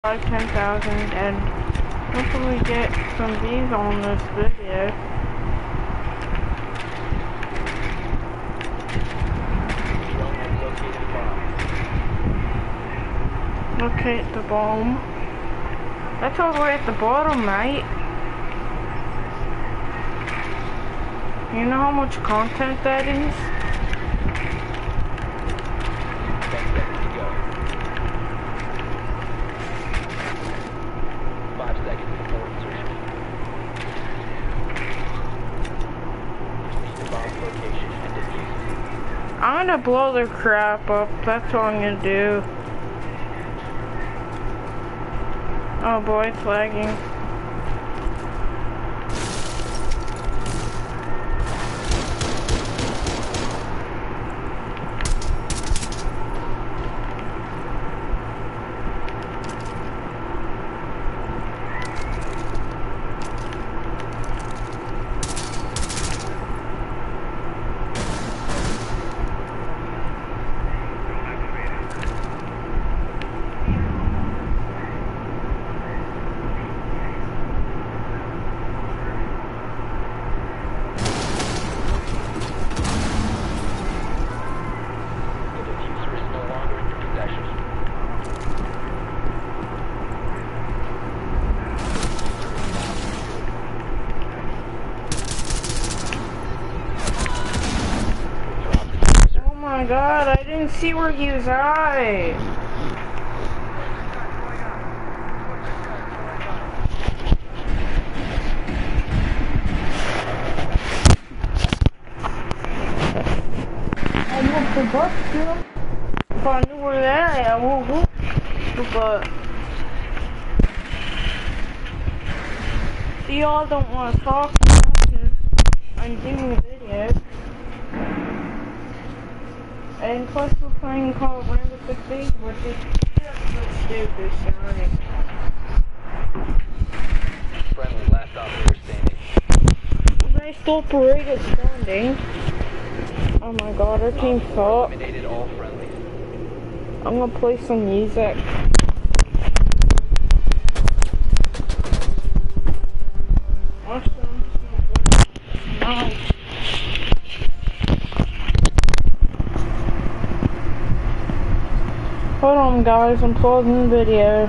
like 10,000 and hopefully get some views on this video. Locate the bomb. That's all the way at the bottom, mate. You know how much content that is? I'm gonna blow their crap up. That's what I'm gonna do. Oh boy, it's lagging. Oh my god, I didn't see where he was at. I whooped the butt too. If I knew where they're at, I would whoop the butt. See, y'all don't want to talk because I'm doing a video. And plus we're playing Call of Rainbow Six Siege, which is just stupid sounding. Friendly, last operator standing. They still paraded standing. Oh my god, our team sucks. Eliminated all friendlies. I'm gonna play some music. Awesome. Nice. Hold on guys, I'm pausing the video.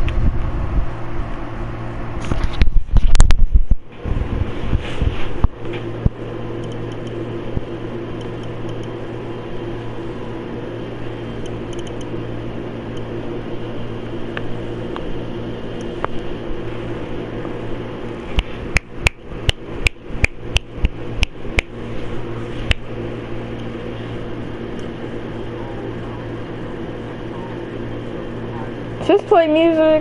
Just play music.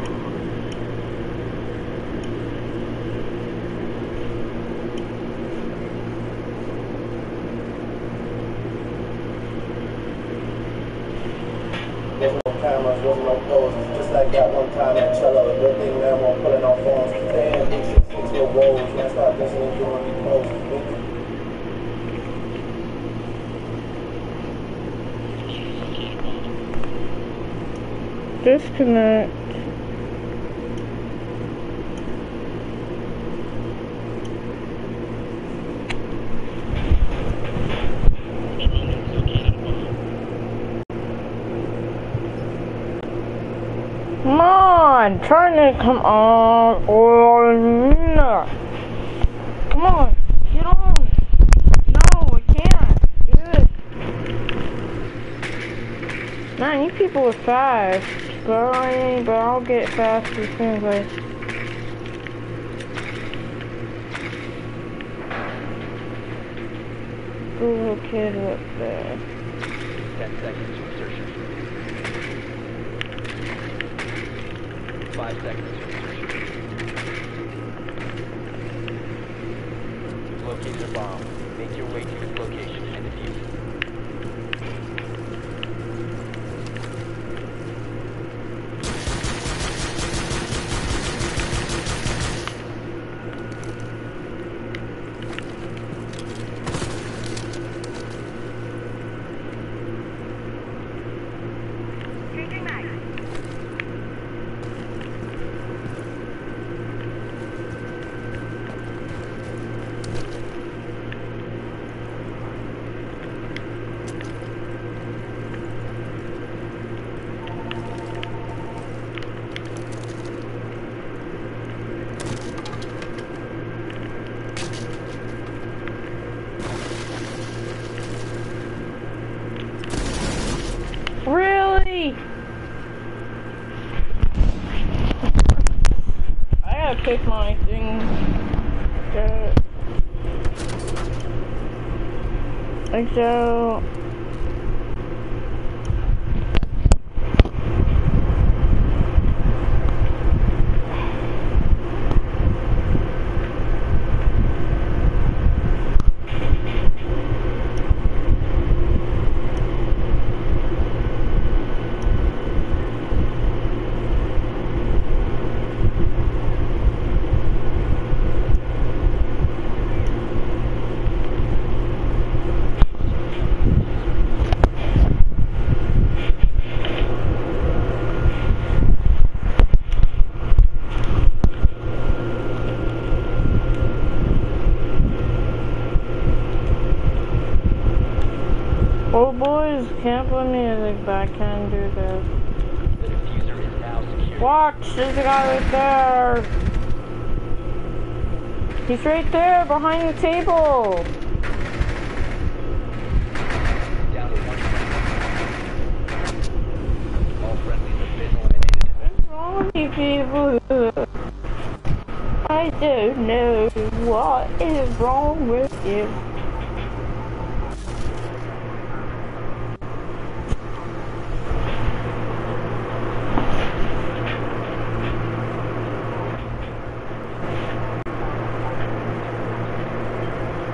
There's no cameras, there's no poses. Just like that one time at cello, good thing now I'm pulling off phones. Damn, these 6 your woes. Man, stop listening to when you post. Disconnect. Come on, trying to come on. Oh, no. Come on, get on. No, I can't. Good. Man, you people are fast. But I'll get fast as soon as I... The little kid up there. 10 seconds to insertion. 5 seconds to insertion. You've located a bomb. Make your way to its location and defuse it. take my thing. Like so. Oh boys, can't play music, but I can do this. The diffuser is now secured. Watch, there's a guy right there. He's right there, behind the table. Down to 1 friendly. All friendlies have been eliminated. What's wrong with you people? I don't know what is wrong with you.